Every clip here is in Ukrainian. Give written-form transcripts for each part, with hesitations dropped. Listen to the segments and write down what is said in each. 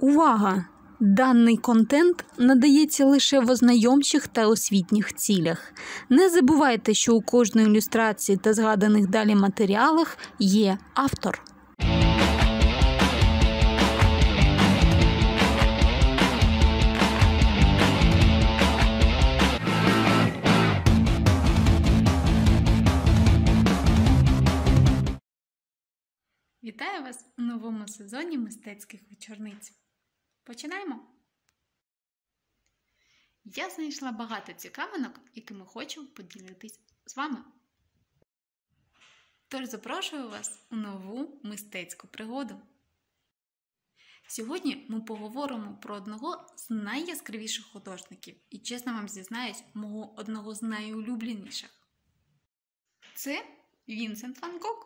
Увага! Даний контент надається лише в ознайомчих та освітніх цілях. Не забувайте, що у кожної ілюстрації та згаданих далі матеріалах є автор. Вітаю вас у новому сезоні мистецьких вечорниць. Починаємо! Я знайшла багато цікавинок, якими хочу поділитись з вами. Тож запрошую вас у нову мистецьку пригоду. Сьогодні ми поговоримо про одного з найяскравіших художників і, чесно вам зізнаюсь, мого одного з найулюбленіших. Це Вінсент Ван Гог.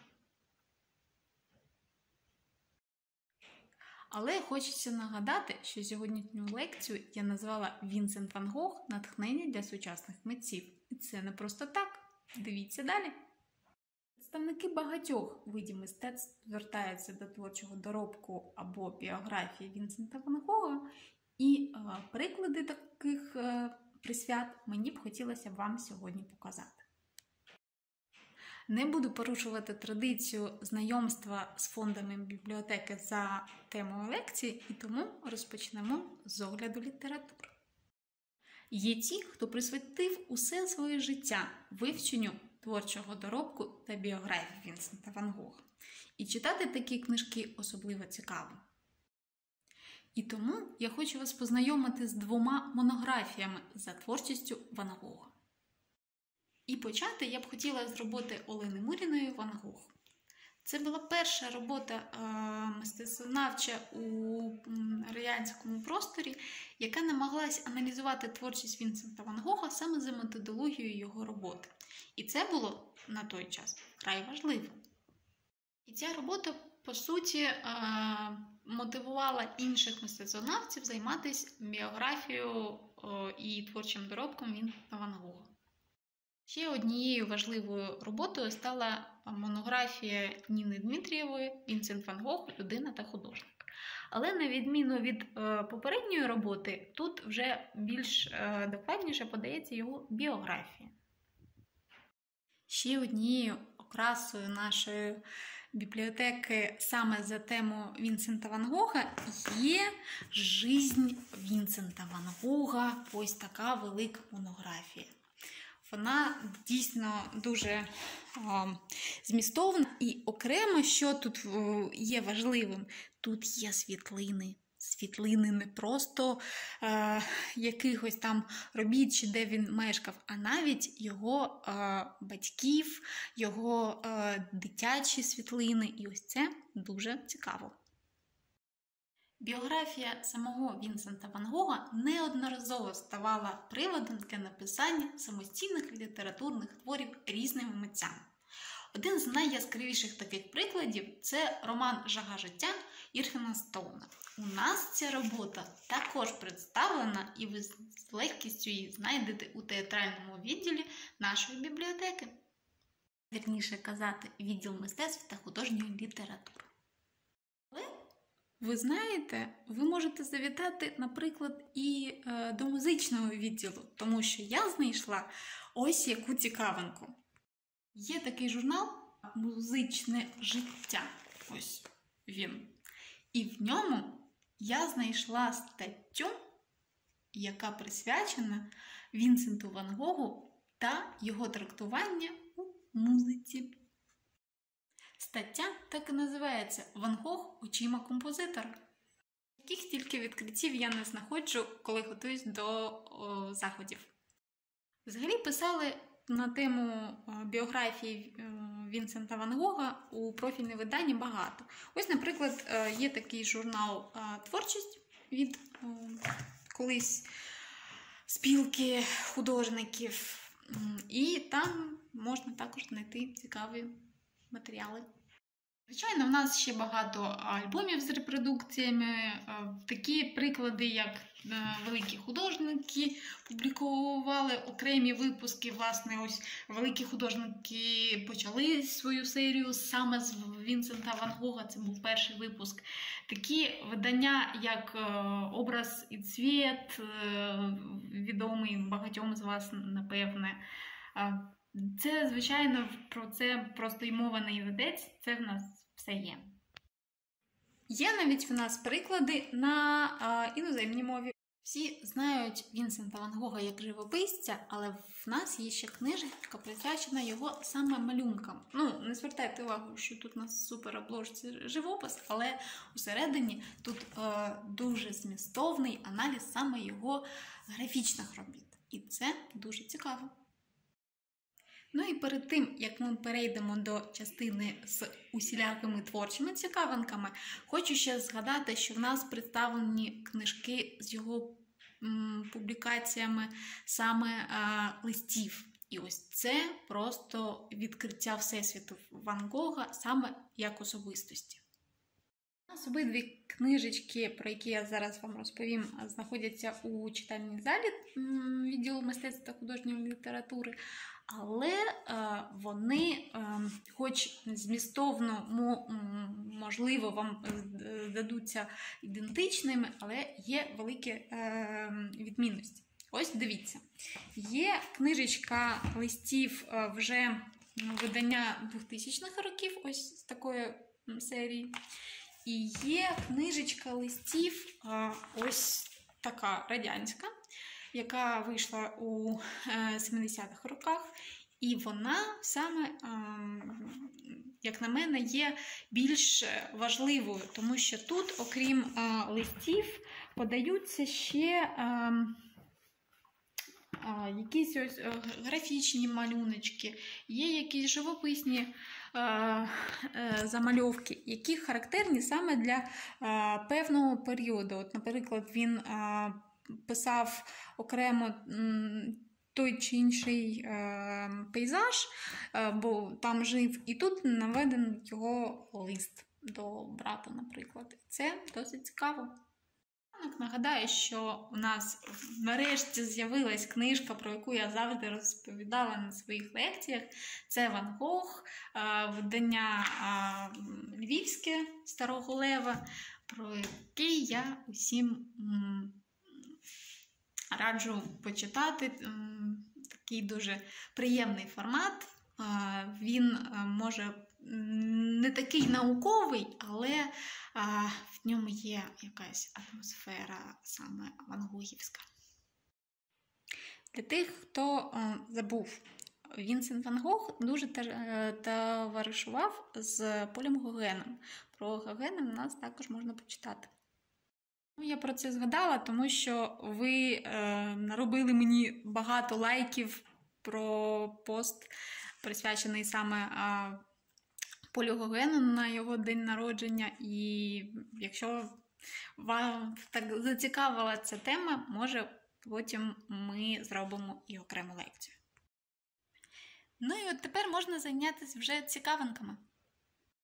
Але хочеться нагадати, що сьогоднішню лекцію я назвала «Вінсент Ван Гог. Натхнення для сучасних митців». І це не просто так. Дивіться далі. Представники багатьох видів мистецтв звертаються до творчого доробку або біографії Вінсента Ван Гога. І приклади таких присвят мені б хотілося вам сьогодні показати. Не буду порушувати традицію знайомства з фондами бібліотеки за темою лекції, і тому розпочнемо з огляду літератури. Є ті, хто присвятив усе своє життя вивченню творчого доробку та біографії Вінсента Ван Гога. І читати такі книжки особливо цікаво. І тому я хочу вас познайомити з двома монографіями за творчістю Ван Гога. І почати я б хотіла з роботи Олени Муріної «Ван Гог». Це була перша робота мистецтвознавча у радянському просторі, яка намагалась аналізувати творчість Вінсента Ван Гога саме за методологією його роботи. І це було на той час вкрай важливо. І ця робота, по суті, мотивувала інших мистецтвознавців займатися біографією і творчим доробком Вінсента Ван Гога. Ще однією важливою роботою стала монографія Ніни Дмитрієвої «Вінсент Ван Гог. Людина та художник». Але на відміну від попередньої роботи, тут вже більш докладніше подається його біографія. Ще однією окрасою нашої бібліотеки саме за тему Вінсента Ван Гога є «Жизнь Вінсента Ван Гога». Ось така велика монографія. Вона дійсно дуже змістовна. І окремо, що тут є важливим, тут є світлини. Світлини не просто якихось там робіт, чи де він мешкав, а навіть його батьків, його дитячі світлини. І ось це дуже цікаво. Біографія самого Вінсента Ван Гога неодноразово ставала приводом для написання самостійних літературних творів різними митцями. Один з найяскравіших таких прикладів – це роман «Жага життя» Ірвінга Стоуна. У нас ця робота також представлена, і ви з легкістю її знайдете у театральному відділі нашої бібліотеки. Вірніше казати, відділ мистецтв та художньої літератури. Ви знаєте, ви можете завітати, наприклад, і до музичного відділу, тому що я знайшла ось яку цікавинку. Є такий журнал «Музичне життя». Ось він. І в ньому я знайшла статтю, яка присвячена Вінсенту Ван Гогу та його трактування у музиці. Стаття так і називається «Ван Гог очима композитора». Яких тільки відкриттів я не знаходжу, коли готуюсь до заходів. Взагалі писали на тему біографії Вінсента Ван Гога у профільне виданні багато. Ось, наприклад, є такий журнал «Творчість» від колись спілки художників. І там можна також знайти цікаві матеріали. Звичайно, в нас ще багато альбомів з репродукціями, такі приклади, як великі художники публікували окремі випуски. Власне, ось великі художники почали свою серію саме з Вінсента Ван Гога, це був перший випуск. Такі видання, як «Образ і цвіт», відомий багатьом з вас, напевне. Це, звичайно, про це просто й мова не йдеться, це в нас все є. Є навіть в нас приклади на іноземній мові. Всі знають Вінсента Ван Гога як живописця, але в нас є ще книжечка, присвячена його саме малюнкам. Не звертайте увагу, що тут у нас супер обложці живопис, але усередині тут дуже змістовний аналіз саме його графічних робіт. І це дуже цікаво. І перед тим, як ми перейдемо до частини з усілякими творчими цікавинками, хочу ще згадати, що в нас представлені книжки з його публікаціями саме листів. І ось це просто відкриття всесвіту Ван Гога саме як особистості. У нас обидві книжечки, про які я зараз вам розповім, знаходяться у читальній залі відділу мистецтва та художньої літератури, але вони, хоч змістовно, можливо, вам здадуться ідентичними, але є великі відмінності. Ось дивіться, є книжечка листів вже видання 2000-х років, ось з такої серії. І є книжечка листів, ось така радянська, яка вийшла у 70-х роках. І вона саме, як на мене, є більш важливою, тому що тут, окрім листів, подаються ще якісь ось графічні малюночки, є якісь живописні замальовки, які характерні саме для певного періоду. От, наприклад, він писав окремо той чи інший пейзаж, бо там жив, і тут наведений його лист до брата, наприклад. Це досить цікаво. Нагадаю, що у нас нарешті з'явилась книжка, про яку я завжди розповідала на своїх лекціях. Це Ван Гог, видання львівське Старого Лева, про який я усім раджу почитати. Такий дуже приємний формат. Він може не такий науковий, але в ньому є якась атмосфера саме вангогівська. Для тих, хто забув, Вінсент Ван Гог дуже товаришував з Полем Гогеном. Про Гогена в нас також можна почитати. Я про це згадала, тому що ви наробили мені багато лайків про пост, присвячений саме Полю Гогену на його день народження. І якщо вам так зацікавила ця тема, може потім ми зробимо і окрему лекцію. І от тепер можна зайнятися вже цікавинками.